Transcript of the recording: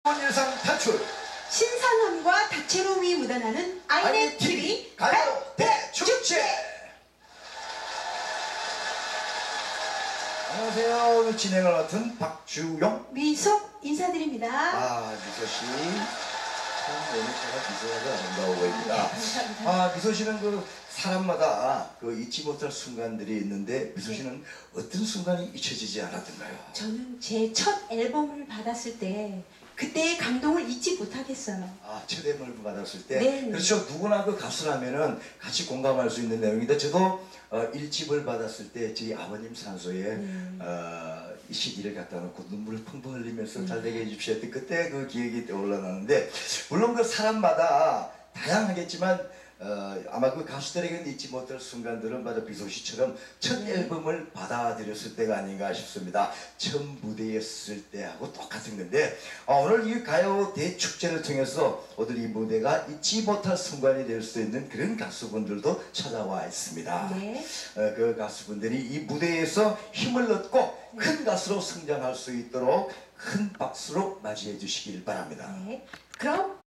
예상 탈출 신선함과 다채로움이 묻어나는 아이넷 TV 가요 대축제. 안녕하세요. 오늘 진행을 맡은 박주용. 미속 인사드립니다. 미소씨 참 오늘 제가 미소가 아름다워 보입니다. 감사합니다. 미소씨는 그 사람마다 그 잊지 못할 순간들이 있는데 미소씨는 어떤 순간이 잊혀지지 않았던가요? 저는 제 첫 앨범을 받았을 때 그때의 감동을 잊지 못하겠어요. 첫 앨범을 받았을 때. 네. 그렇죠. 누구나 그 가수라면은 같이 공감할 수 있는 내용인데 저도 1집을 받았을 때 저희 아버님 산소에 이 CD를 갖다 놓고 눈물을 펑펑 흘리면서 잘 되게 해주십시오 했던 그때 그 기억이 떠올라나는데, 물론 그 사람마다 다양하겠지만 아마 그 가수들에게는 잊지 못할 순간들은 바로 비소씨처럼 첫 앨범을 받아들였을 때가 아닌가 싶습니다. 처음 무대에 섰을 때하고 똑같은 건데, 오늘 이 가요 대축제를 통해서 오늘 이 무대가 잊지 못할 순간이 될 수 있는 그런 가수분들도 찾아와 있습니다. 네. 그 가수분들이 이 무대에서 힘을 얻고 큰 가수로 성장할 수 있도록 큰 박수로 맞이해 주시길 바랍니다. 네. 그럼